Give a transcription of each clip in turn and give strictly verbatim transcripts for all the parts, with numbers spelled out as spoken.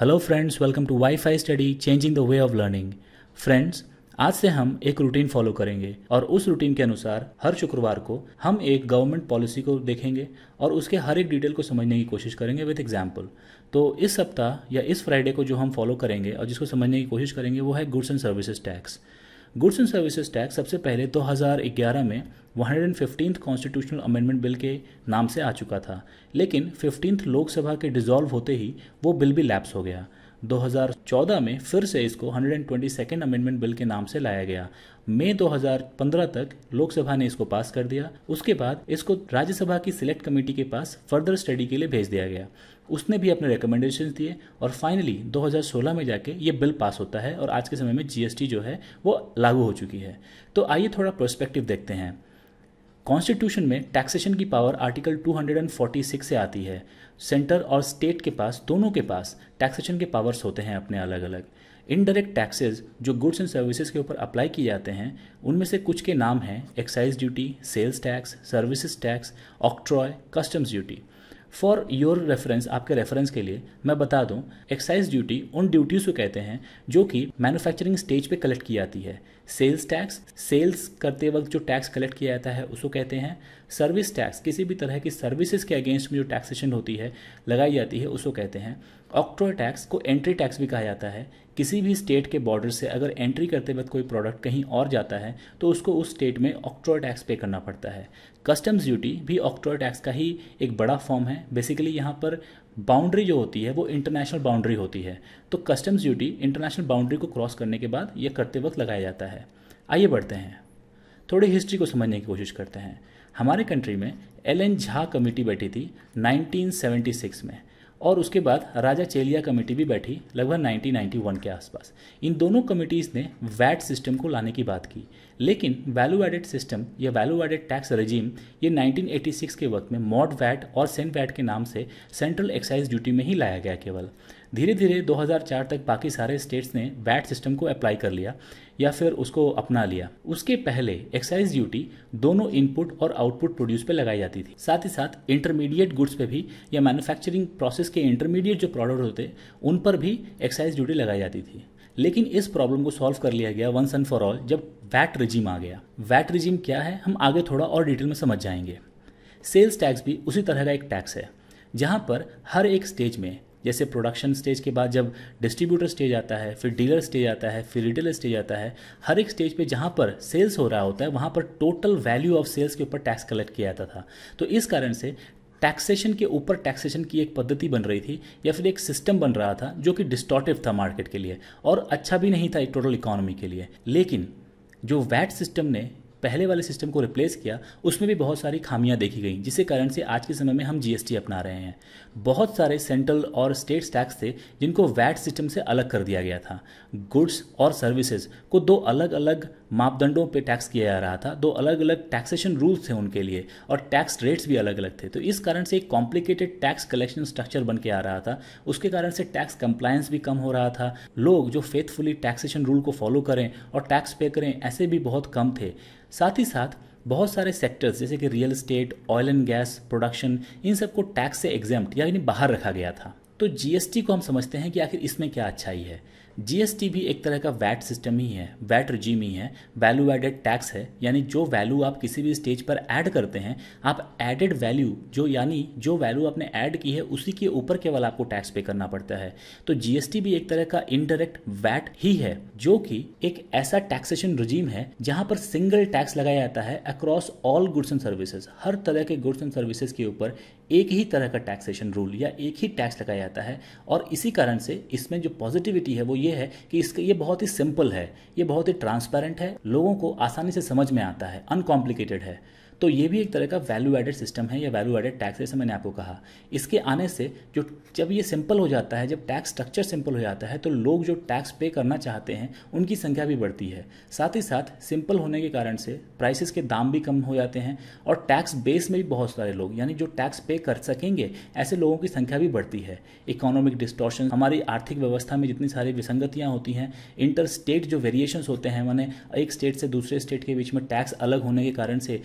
Hello friends, welcome to WiFi study changing the way of learning. Friends, आज से हम एक रूटीन फॉलो करेंगे और उस रूटीन के अनुसार हर शुक्रवार को हम एक गवर्नमेंट पॉलिसी को देखेंगे और उसके हर एक डिटेल को समझने की कोशिश करेंगे विद एग्जाम्पल। तो इस सप्ताह या इस फ्राइडे को जो हम फॉलो करेंगे और जिसको समझने की कोशिश करेंगे वो है goods and services tax. Goods and services tax सबसे पहले दो हज़ार ग्यारह में one hundred fifteenth constitutional amendment bill के नाम से आ चुका था, लेकिन फिफ्टींथ लोकसभा के डिसॉल्व होते ही वो बिल भी लैप्स हो गया। दो हज़ार चौदह में फिर से इसको one hundred twenty second amendment bill के नाम से लाया गया। मई दो हज़ार पंद्रह तक लोकसभा ने इसको पास कर दिया। उसके बाद इसको राज्यसभा की सिलेक्ट कमेटी के पास फर्दर स्टडी के लिए भेज दिया गया। उसने भी अपने रिकमेंडेशंस दिए और फाइनली दो हज़ार सोलह में जाके ये बिल पास होता है और आज के समय में जीएसटी जो है वो लागू हो चुकी है। तो आइए थोड़ा पर्सपेक्टिव देखते हैं। कॉन्स्टिट्यूशन में टैक्सेशन की power article two hundred forty six से आती है। सेंटर और स्टेट के पास, दोनों के पास टैक्सेशन के पावर्स होते हैं अपने अलग अलग। इनडायरेक्ट टैक्सेस जो गुड्स एंड सर्विसेज के ऊपर अप्लाई किए जाते हैं उनमें से कुछ के नाम हैं excise duty, sales tax, services tax, octroi, customs duty. For your reference, आपके रेफरेंस के लिए मैं बता दूं, एक्साइज ड्यूटी उन ड्यूटीज़ को कहते हैं जो कि मैन्युफैक्चरिंग स्टेज पे कलेक्ट की जाती है। सेल्स टैक्स, सेल्स करते वक्त जो टैक्स कलेक्ट किया जाता है उसको कहते हैं। सर्विस टैक्स, किसी भी तरह की सर्विसेज के अगेंस्ट में जो टैक्सेशन होती है, लगाई जाती है, उसको कहते हैं। ऑक्ट्रॉय टैक्स को एंट्री टैक्स भी कहा जाता है। किसी भी स्टेट के बॉर्डर से अगर एंट्री करते वक्त कोई प्रोडक्ट कहीं और जाता है तो उसको उस स्टेट में ऑक्ट्रॉय टैक्स पे करना पड़ता है। कस्टम्स ड्यूटी भी ऑक्ट्रॉय टैक्स का ही एक बड़ा फॉर्म है। बेसिकली यहाँ पर बाउंड्री जो होती है वो इंटरनेशनल बाउंड्री होती है, तो कस्टम्स ड्यूटी इंटरनेशनल बाउंड्री को क्रॉस करने के बाद ये करते वक्त लगाया जाता है। आइए बढ़ते हैं, थोड़ी हिस्ट्री को समझने की कोशिश करते हैं। हमारे कंट्री में एल एन झा कमेटी बैठी थी नाइनटीन सेवेंटी सिक्स में और उसके बाद राजा चेलिया कमेटी भी बैठी लगभग नाइनटीन नाइंटी वन के आसपास। इन दोनों कमिटीज़ ने वैट सिस्टम को लाने की बात की, लेकिन वैल्यू एडेड सिस्टम या वैल्यू एडेड टैक्स रेजिम ये नाइनटीन एटी सिक्स के वक्त में मॉड वैट और सेंट वैट के नाम से सेंट्रल एक्साइज ड्यूटी में ही लाया गया केवल। धीरे धीरे दो हज़ार चार तक बाकी सारे स्टेट्स ने वैट सिस्टम को अप्लाई कर लिया या फिर उसको अपना लिया। उसके पहले एक्साइज ड्यूटी दोनों इनपुट और आउटपुट प्रोड्यूस पे लगाई जाती थी, साथ ही साथ इंटरमीडिएट गुड्स पे भी या मैन्युफैक्चरिंग प्रोसेस के इंटरमीडिएट जो प्रोडक्ट होते उन पर भी एक्साइज ड्यूटी लगाई जाती थी। लेकिन इस प्रॉब्लम को सॉल्व कर लिया गया वंस एंड फॉर ऑल जब वैट रिजीम आ गया। वैट रिजीम क्या है हम आगे थोड़ा और डिटेल में समझ जाएंगे। सेल्स टैक्स भी उसी तरह का एक टैक्स है जहां पर हर एक स्टेज में, जैसे प्रोडक्शन स्टेज के बाद जब डिस्ट्रीब्यूटर स्टेज आता है, फिर डीलर स्टेज आता है, फिर रिटेलर स्टेज आता है, हर एक स्टेज पे जहाँ पर सेल्स हो रहा होता है वहाँ पर टोटल वैल्यू ऑफ सेल्स के ऊपर टैक्स कलेक्ट किया जाता था। तो इस कारण से टैक्सेशन के ऊपर टैक्सेशन की एक पद्धति बन रही थी या फिर एक सिस्टम बन रहा था जो कि डिस्टॉर्टिव था मार्केट के लिए और अच्छा भी नहीं था एक टोटल इकोनॉमी के लिए। लेकिन जो वैट सिस्टम ने पहले वाले सिस्टम को रिप्लेस किया उसमें भी बहुत सारी खामियां देखी गई, जिसके कारण से आज के समय में हम जीएसटी अपना रहे हैं। बहुत सारे सेंट्रल और स्टेट टैक्स थे जिनको वैट सिस्टम से अलग कर दिया गया था। गुड्स और सर्विसेज को दो अलग अलग मापदंडों पे टैक्स किया जा रहा था, दो अलग अलग टैक्सेशन रूल्स थे उनके लिए और टैक्स रेट्स भी अलग अलग थे। तो इस कारण से एक कॉम्प्लिकेटेड टैक्स कलेक्शन स्ट्रक्चर बन के आ रहा था। उसके कारण से टैक्स कंप्लायंस भी कम हो रहा था। लोग जो फेथफुली टैक्सेशन रूल को फॉलो करें और टैक्स पे करें ऐसे भी बहुत कम थे। साथ ही साथ बहुत सारे सेक्टर्स जैसे कि real estate, oil and gas production, इन सबको टैक्स से एग्जेम्प्ट यानी बाहर रखा गया था। तो जीएसटी को हम समझते हैं कि आखिर इसमें क्या अच्छाई है। जीएसटी भी एक तरह का वैट सिस्टम ही है, वैट रिजीम ही है, वैल्यू एडेड टैक्स है। यानी जो वैल्यू आप किसी भी स्टेज पर ऐड करते हैं, आप एडेड वैल्यू जो यानी जो वैल्यू आपने ऐड की है उसी के ऊपर केवल आपको टैक्स पे करना पड़ता है। तो जीएसटी भी एक तरह का इनडायरेक्ट वैट ही है जो कि एक ऐसा टैक्सेशन रिजीम है जहां पर सिंगल टैक्स लगाया जाता है across all goods and services. हर तरह के गुड्स एंड सर्विसेज के ऊपर एक ही तरह का टैक्सेशन रूल या एक ही टैक्स लगाया जाता है और इसी कारण से इसमें जो पॉजिटिविटी है वो ये है कि इसका ये बहुत ही सिंपल है, ये बहुत ही ट्रांसपेरेंट है, लोगों को आसानी से समझ में आता है, अनकॉम्प्लिकेटेड है। तो ये भी एक तरह का वैल्यू एडेड सिस्टम है या वैल्यू एडेड टैक्स है, जैसे मैंने आपको कहा। इसके आने से जो जब ये सिंपल हो जाता है, जब टैक्स स्ट्रक्चर सिंपल हो जाता है तो लोग जो टैक्स पे करना चाहते हैं उनकी संख्या भी बढ़ती है। साथ ही साथ सिंपल होने के कारण से प्राइसेस के दाम भी कम हो जाते हैं और टैक्स बेस में भी बहुत सारे लोग यानी जो टैक्स पे कर सकेंगे ऐसे लोगों की संख्या भी बढ़ती है। इकोनॉमिक डिस्टॉर्शन, हमारी आर्थिक व्यवस्था में जितनी सारी विसंगतियाँ होती हैं, इंटर स्टेट जो वेरिएशंस होते हैं, माने एक स्टेट से दूसरे स्टेट के बीच में टैक्स अलग होने के कारण से कोई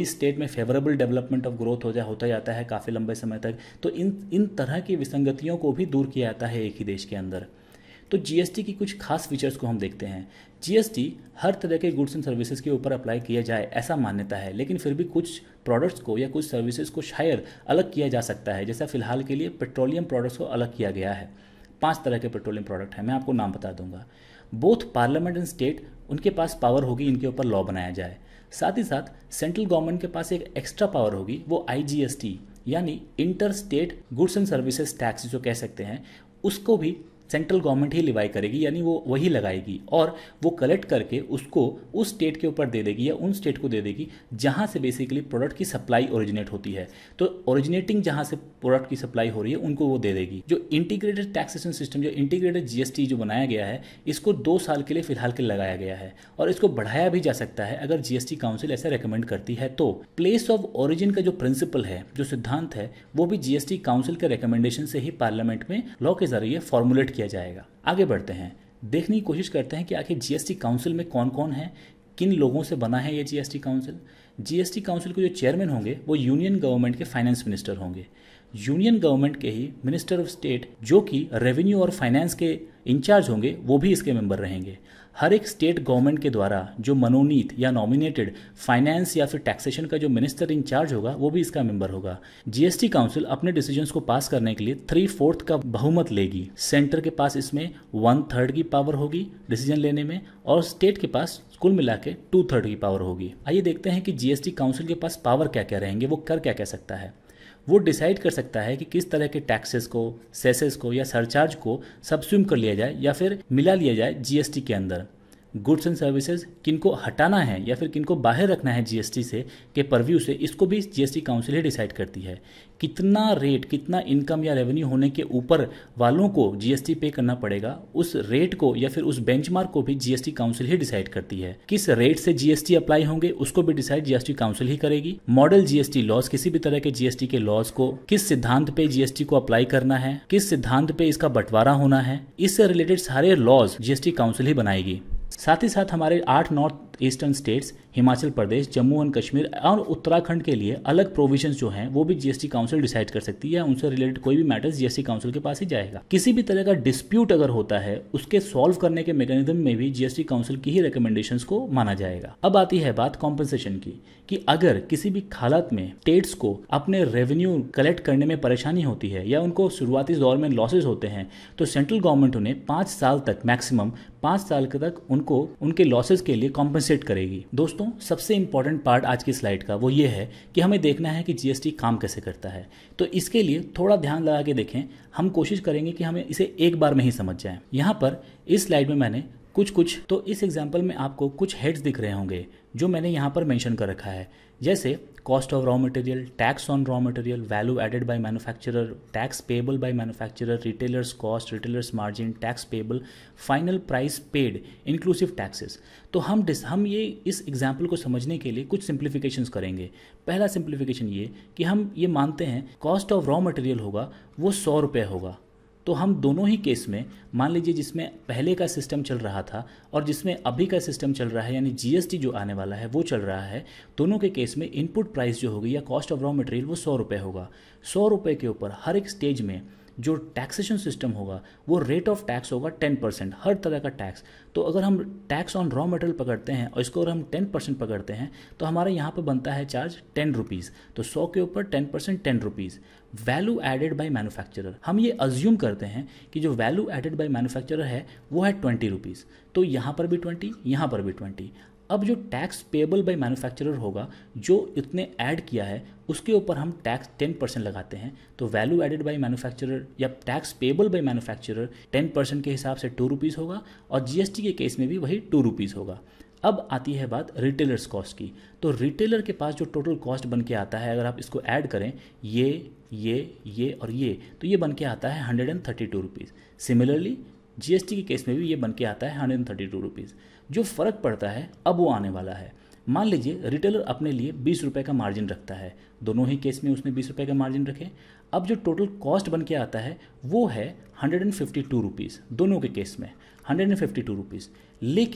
किस स्टेट में फेवरेबल डेवलपमेंट ऑफ ग्रोथ हो जा होता जाता है काफ़ी लंबे समय तक। तो इन इन तरह की विसंगतियों को भी दूर किया जाता है एक ही देश के अंदर। तो जीएसटी की कुछ खास फीचर्स को हम देखते हैं। जीएसटी हर तरह के गुड्स एंड सर्विसेज के ऊपर अप्लाई किया जाए ऐसा मान्यता है, लेकिन फिर भी कुछ प्रोडक्ट्स को या कुछ सर्विसेज को शायद अलग किया जा सकता है। जैसा फिलहाल के लिए पेट्रोलियम प्रोडक्ट्स को अलग किया गया है। पांच तरह के पेट्रोलियम प्रोडक्ट हैं, मैं आपको नाम बता दूंगा। बोथ पार्लियामेंट एंड स्टेट उनके पास पावर होगी इनके ऊपर लॉ बनाया जाए। साथ ही साथ सेंट्रल गवर्नमेंट के पास एक एक्स्ट्रा पावर होगी, वो आईजीएसटी यानी inter state goods and services tax जो कह सकते हैं, उसको भी सेंट्रल गवर्नमेंट ही लिवाई करेगी, यानी वो वही लगाएगी और वो कलेक्ट करके उसको उस स्टेट के ऊपर दे देगी या उन स्टेट को दे देगी जहां से बेसिकली प्रोडक्ट की सप्लाई ओरिजिनेट होती है। तो ओरिजिनेटिंग जहां से प्रोडक्ट की सप्लाई हो रही है उनको वो दे देगी। जो इंटीग्रेटेड टैक्सेशन सिस्टम, जो इंटीग्रेटेड जीएसटी जो बनाया गया है, इसको दो साल के लिए फिलहाल के लगाया गया है और इसको बढ़ाया भी जा सकता है अगर जीएसटी काउंसिल ऐसा रिकमेंड करती है। तो प्लेस ऑफ ओरिजिन का जो प्रिंसिपल है, जो सिद्धांत है, वो भी जीएसटी काउंसिल के रिकमेंडेशन से ही पार्लियामेंट में लॉ के जरिए फॉर्मुलेट किया जाएगा। आगे बढ़ते हैं, देखने की कोशिश करते हैं कि आखिर जीएसटी काउंसिल में कौन कौन है, किन लोगों से बना है ये जीएसटी काउंसिल। जीएसटी काउंसिल के जो चेयरमैन होंगे वो यूनियन गवर्नमेंट के फाइनेंस मिनिस्टर होंगे। यूनियन गवर्नमेंट के ही मिनिस्टर ऑफ स्टेट, जो कि रेवेन्यू और फाइनेंस के इंचार्ज होंगे, वो भी इसके मेंबर रहेंगे। हर एक स्टेट गवर्नमेंट के द्वारा जो मनोनीत या नॉमिनेटेड फाइनेंस या फिर टैक्सेशन का जो मिनिस्टर इंचार्ज होगा वो भी इसका मेंबर होगा। जीएसटी काउंसिल अपने डिसीजंस को पास करने के लिए थ्री फोर्थ का बहुमत लेगी। सेंटर के पास इसमें वन थर्ड की पावर होगी डिसीजन लेने में और स्टेट के पास कुल मिला के टू थर्ड की पावर होगी। आइए देखते हैं कि जीएसटी काउंसिल के पास पावर क्या क्या रहेंगे, वो कर क्या क्या सकता है। वो डिसाइड कर सकता है कि किस तरह के टैक्सेस को, सेसेस को या सरचार्ज को सबस्यूम कर लिया जाए या फिर मिला लिया जाए जीएसटी के अंदर। गुड्स एंड सर्विसेज किनको हटाना है या फिर किनको बाहर रखना है जीएसटी से के परव्यू से, इसको भी जीएसटी काउंसिल ही डिसाइड करती है। कितना रेट, कितना इनकम या रेवेन्यू होने के ऊपर वालों को जीएसटी पे करना पड़ेगा, उस रेट को या फिर उस बेंचमार्क को भी जीएसटी काउंसिल ही डिसाइड करती है। किस रेट से जीएसटी अप्लाई होंगे उसको भी डिसाइड जीएसटी काउंसिल ही करेगी। मॉडल जीएसटी लॉज, किसी भी तरह के जीएसटी के लॉज को किस सिद्धांत पे जीएसटी को अप्लाई करना है, किस सिद्धांत पे इसका बंटवारा होना है, इससे रिलेटेड सारे लॉज जीएसटी काउंसिल ही बनाएगी। साथ ही साथ हमारे आठ north eastern states, Himachal Pradesh, Jammu and Kashmir और उत्तराखंड के लिए अलग प्रोविजंस जो हैं वो भी जीएसटी काउंसिल डिसाइड कर सकती है। उनसे रिलेटेड कोई भी मैटर्स जीएसटी काउंसिल के पास ही जाएगा। किसी भी तरह का डिस्प्यूट अगर होता है उसके सॉल्व करने के मैकेनिज्म में भी जीएसटी काउंसिल की ही रिकमेंडेशंस को माना जाएगा। अब आती है बात कॉम्पनसेशन की, कि अगर किसी भी हालत में स्टेट्स को अपने रेवेन्यू कलेक्ट करने में परेशानी होती है या उनको शुरुआती दौर में लॉसेज होते हैं तो सेंट्रल गवर्नमेंट उन्हें पाँच साल तक, मैक्सिमम पाँच साल तक उनको उनके लॉसेज के लिए कॉम्पनसेट करेगी। दोस्तों, सबसे इंपॉर्टेंट पार्ट आज की स्लाइड का वो ये है कि हमें देखना है कि जीएसटी काम कैसे करता है। तो इसके लिए थोड़ा ध्यान लगा के देखें। हम कोशिश करेंगे कि हमें इसे एक बार में ही समझ जाएं। यहाँ पर इस स्लाइड में मैंने कुछ कुछ तो इस एग्जाम्पल में आपको कुछ हेड्स दिख रहे होंगे जो मैंने यहाँ पर मेंशन कर रखा है, जैसे cost of raw material, tax on raw material, value added by manufacturer, tax payable by manufacturer, retailers cost, retailers margin, tax payable, final price paid, inclusive taxes. तो हम डिस हम ये इस एग्जाम्पल को समझने के लिए कुछ सिंप्लीफिकेशंस करेंगे। पहला सिंप्लीफिकेशन ये कि हम ये मानते हैं कॉस्ट ऑफ रॉ मटेरियल होगा वो सौ रुपये होगा। तो हम दोनों ही केस में, मान लीजिए जिसमें पहले का सिस्टम चल रहा था और जिसमें अभी का सिस्टम चल रहा है, यानी जीएसटी जो आने वाला है वो चल रहा है, दोनों के केस में इनपुट प्राइस जो होगी या कॉस्ट ऑफ रॉ मटेरियल वो सौ रुपये होगा। सौ रुपये के ऊपर हर एक स्टेज में जो टैक्सेशन सिस्टम होगा वो रेट ऑफ टैक्स होगा टेन परसेंट, हर तरह का टैक्स। तो अगर हम टैक्स ऑन रॉ मटेरियल पकड़ते हैं और इसको अगर हम टेन परसेंट पकड़ते हैं तो हमारे यहाँ पर बनता है चार्ज टेन रुपीज़। तो सौ के ऊपर ten percent ten rupees. Value added by manufacturer, हम ये अज्यूम करते हैं कि जो वैल्यू एडेड बाय मैन्युफैक्चरर है वो है ट्वेंटी रुपीज़। तो यहाँ पर भी ट्वेंटी, यहाँ पर भी ट्वेंटी। अब जो टैक्स पेबल बाय मैन्युफैक्चरर होगा, जो इतने ऐड किया है उसके ऊपर हम टैक्स टेन परसेंट लगाते हैं। तो वैल्यू एडेड बाय मैन्युफैक्चरर या tax payable by manufacturer ten percent के हिसाब से टू रुपीज़ होगा और जीएसटी के केस में भी वही टू रुपीज़ होगा। अब आती है बात रिटेलर्स कॉस्ट की। तो रिटेलर के पास जो टोटल कॉस्ट बन के आता है, अगर आप इसको ऐड करें ये ये ये और ये, तो ये बन के आता है hundred and thirty two rupees. Similarly GST के केस में भी ये बन के आता है hundred and thirty two rupees. जो फ़र्क पड़ता है अब वो आने वाला है। मान लीजिए रिटेलर अपने लिए बीस रुपये का मार्जिन रखता है, दोनों ही केस में उसने बीस रुपये का मार्जिन रखे। अब जो टोटल कॉस्ट बन के आता है वो है hundred and fifty two rupees, दोनों के केस में hundred and fifty two rupees. लेकिन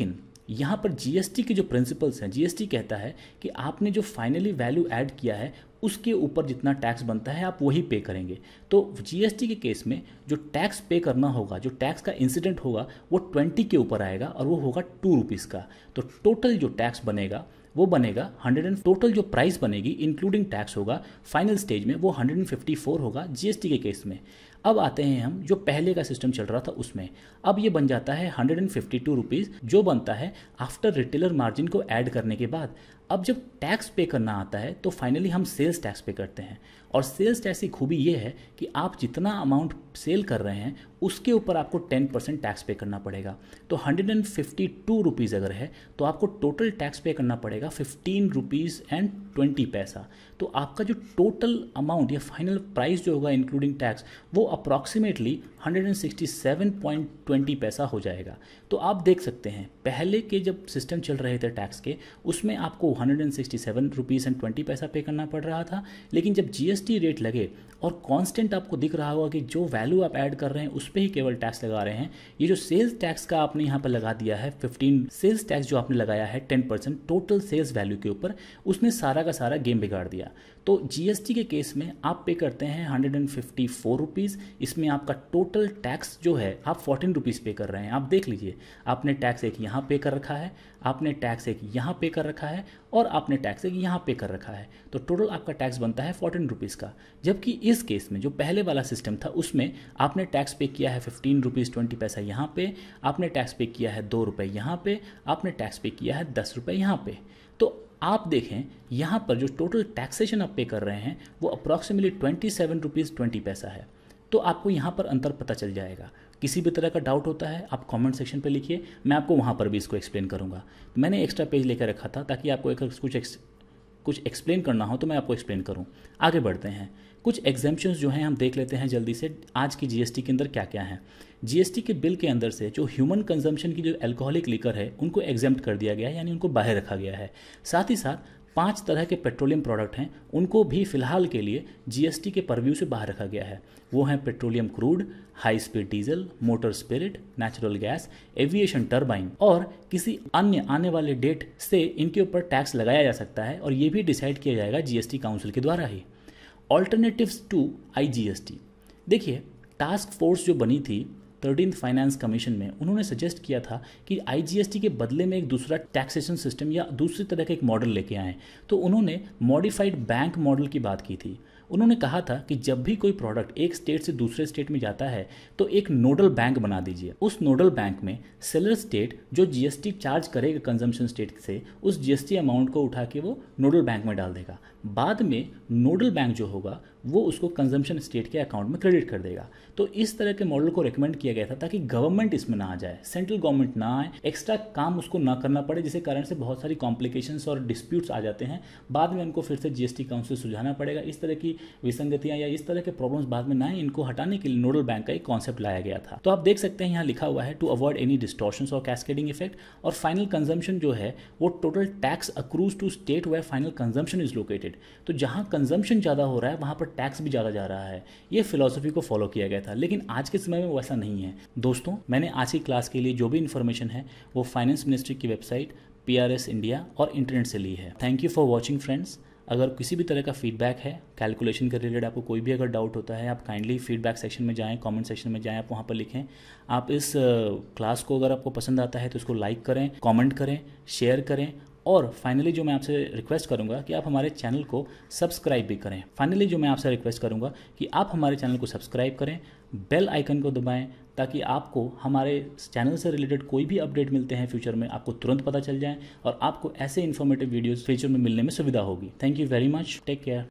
यहाँ पर जीएसटी के जो प्रिंसिपल्स हैं, जीएसटी कहता है कि आपने जो फाइनली वैल्यू ऐड किया है उसके ऊपर जितना टैक्स बनता है आप वही पे करेंगे। तो जीएसटी के केस में जो टैक्स पे करना होगा, जो टैक्स का इंसिडेंट होगा वो ट्वेंटी के ऊपर आएगा और वो होगा टू रुपीज़ का। तो टोटल जो टैक्स बनेगा वो बनेगा हंड्रेड एंड टोटल जो प्राइस बनेगी इंक्लूडिंग टैक्स होगा फाइनल स्टेज में वो हंड्रेड एंड फिफ्टी फोर होगा जीएसटी के केस में। अब आते हैं हम जो पहले का सिस्टम चल रहा था उसमें, अब ये बन जाता है hundred and fifty two rupees जो बनता है आफ्टर रिटेलर मार्जिन को ऐड करने के बाद। अब जब टैक्स पे करना आता है तो फाइनली हम सेल्स टैक्स पे करते हैं, और सेल्स टैक्स की खूबी ये है कि आप जितना अमाउंट सेल कर रहे हैं उसके ऊपर आपको टेन परसेंट टैक्स पे करना पड़ेगा। तो hundred and fifty two rupees अगर है तो आपको टोटल टैक्स पे करना पड़ेगा फिफ्टीन रुपीज़ एंड ट्वेंटी पैसा। तो आपका जो टोटल अमाउंट या फाइनल प्राइस जो होगा इंक्लूडिंग टैक्स वो approximately hundred and sixty seven point twenty पैसा हो जाएगा। तो आप देख सकते हैं पहले के जब सिस्टम चल रहे थे टैक्स के उसमें आपको hundred and sixty seven rupees and twenty पैसा पे करना पड़ रहा था, लेकिन जब जीएसटी रेट लगे और कांस्टेंट आपको दिख रहा होगा कि जो वैल्यू आप ऐड कर रहे हैं उस पर ही केवल टैक्स लगा रहे हैं, ये जो सेल्स टैक्स का आपने यहाँ पर लगा दिया है फिफ्टीन, सेल्स टैक्स जो आपने लगाया है ten percent total sales value के ऊपर, उसने सारा का सारा गेम बिगाड़ दिया। तो जीएसटी के केस में आप पे करते हैं hundred and fifty four rupees, इसमें आपका टोटल टैक्स जो है आप फोर्टीन रुपीज़ पे कर रहे हैं। आप देख लीजिए, आपने टैक्स एक यहाँ पे कर रखा है, आपने टैक्स एक यहाँ पे कर रखा है और आपने टैक्स एक यहाँ पे कर रखा है, तो टोटल आपका टैक्स बनता है फोर्टीन रुपीज़ का। जबकि इस केस में जो पहले वाला सिस्टम था उसमें आपने टैक्स पे किया है फिफ्टीन रुपीज़ ट्वेंटी पैसा यहाँ पे, आपने टैक्स पे किया है दो रुपये यहाँ पे, आपने टैक्स पे किया है दस रुपये यहाँ पे। तो आप देखें यहाँ पर जो टोटल टैक्सेशन आप पे कर रहे हैं वो approximately twenty seven rupees twenty पैसा है। तो आपको यहाँ पर अंतर पता चल जाएगा। किसी भी तरह का डाउट होता है आप कमेंट सेक्शन पे लिखिए, मैं आपको वहाँ पर भी इसको एक्सप्लेन करूँगा। मैंने एक्स्ट्रा पेज लेकर रखा था ताकि आपको एक कुछ एक्स, कुछ एक्सप्लेन करना हो तो मैं आपको एक्सप्लेन करूँ। आगे बढ़ते हैं, कुछ एग्जाम्पशंस जो हैं हम देख लेते हैं जल्दी से आज की जीएसटी के अंदर क्या क्या है। जीएसटी के बिल के अंदर से जो ह्यूमन कंजम्पशन की जो अल्कोहलिक लिकर है उनको एग्जेम्प्ट कर दिया गया है, यानी उनको बाहर रखा गया है। साथ ही साथ पांच तरह के पेट्रोलियम प्रोडक्ट हैं उनको भी फिलहाल के लिए जीएसटी के परव्यू से बाहर रखा गया है। वो हैं petroleum crude, high speed diesel, motor spirit, natural gas, aviation turbine, और किसी अन्य आने वाले डेट से इनके ऊपर टैक्स लगाया जा सकता है और ये भी डिसाइड किया जाएगा जीएसटी काउंसिल के द्वारा ही। ऑल्टरनेटिव्स टू आईजीएसटी, देखिए टास्क फोर्स जो बनी थी थर्टीन्थ फाइनेंस कमीशन में, उन्होंने सजेस्ट किया था कि आईजीएसटी के बदले में एक दूसरा टैक्सेशन सिस्टम या दूसरी तरह का एक मॉडल लेके आएँ। तो उन्होंने मॉडिफाइड बैंक मॉडल की बात की थी। उन्होंने कहा था कि जब भी कोई प्रोडक्ट एक स्टेट से दूसरे स्टेट में जाता है तो एक नोडल बैंक बना दीजिए। उस नोडल बैंक में सेलर स्टेट जो जीएसटी चार्ज करेगा कंजम्पशन स्टेट से, उस जीएसटी अमाउंट को उठा के वो नोडल बैंक में डाल देगा। बाद में नोडल बैंक जो होगा वो उसको कंजम्पशन स्टेट के अकाउंट में क्रेडिट कर देगा। तो इस तरह के मॉडल को रिकमेंड किया गया था ताकि गवर्नमेंट इसमें ना आ जाए, सेंट्रल गवर्नमेंट ना आए, एक्स्ट्रा काम उसको ना करना पड़े, जिसके कारण से बहुत सारी कॉम्प्लिकेशंस और डिस्प्यूट्स आ जाते हैं। बाद में उनको फिर से जीएसटी काउंसिल सुलझाना पड़ेगा। इस तरह की विसंगतियां या इस तरह के प्रॉब्लम्स बाद में ना आए, इनको हटाने के लिए नोडल बैंक का एक कॉन्सेप्ट लाया गया था। तो आप देख सकते हैं यहाँ लिखा हुआ है टू अवॉइड एनी डिस्टॉर्शंस और कैस्केडिंग इफेक्ट। और फाइनल कंजम्पशन जो है वो total tax accrues to state where final consumption is located. तो जहाँ कंजम्पशन ज़्यादा हो रहा है वहाँ पर टैक्स भी ज़्यादा जा रहा है। ये फिलॉसफी को फॉलो किया गया था, लेकिन आज के समय में वैसा नहीं है। दोस्तों, मैंने आज की क्लास के लिए जो भी इन्फॉर्मेशन है वो फाइनेंस मिनिस्ट्री की वेबसाइट पीआरएस इंडिया और इंटरनेट से ली है। Thank you for watching friends. अगर किसी भी तरह का फीडबैक है कैलकुलेशन के रिलेटेड, आपको कोई भी अगर डाउट होता है, आप काइंडली फीडबैक सेक्शन में जाएं, कमेंट सेक्शन में जाएं, आप वहाँ पर लिखें। आप इस क्लास को अगर आपको पसंद आता है तो इसको लाइक करें, कमेंट करें, शेयर करें, और फाइनली जो मैं आपसे रिक्वेस्ट करूंगा कि आप हमारे चैनल को सब्सक्राइब भी करें। फाइनली जो मैं आपसे रिक्वेस्ट करूंगा कि आप हमारे चैनल को सब्सक्राइब करें, बेल आइकन को दबाएं, ताकि आपको हमारे चैनल से रिलेटेड कोई भी अपडेट मिलते हैं फ्यूचर में आपको तुरंत पता चल जाए और आपको ऐसे इन्फॉर्मेटिव वीडियोस फ्यूचर में मिलने में सुविधा होगी। Thank you very much, take care.